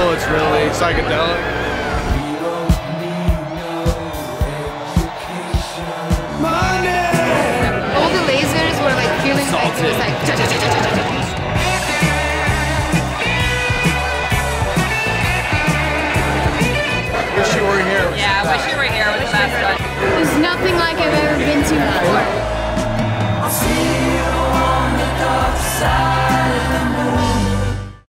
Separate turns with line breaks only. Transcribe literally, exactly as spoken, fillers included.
cool. It's really psychedelic.
All the lasers were like feeling like it was like.
Wish you were here.
Yeah, I wish you were here with the best one.
There's nothing like I've ever been to before.
I'll see you on the dark side.